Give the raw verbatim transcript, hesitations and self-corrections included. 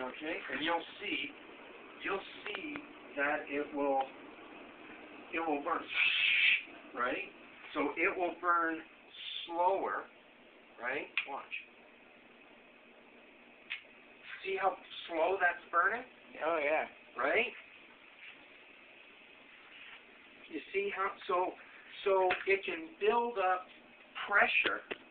Okay, and you'll see, you'll see that it will, it will burn, right? So it will burn slower, right? Watch. See how slow that's burning? Oh, yeah. Right? You see how, so, so it can build up pressure